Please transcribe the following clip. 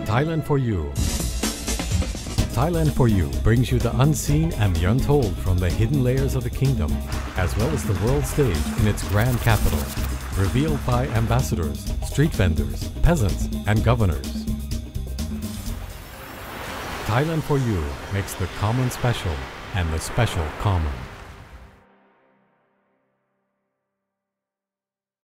Thailand For You. Thailand For You brings you the unseen and the untold from the hidden layers of the kingdom, as well as the world stage in its grand capital, revealed by ambassadors, street vendors, peasants, and governors. Thailand For You makes the common special and the special common.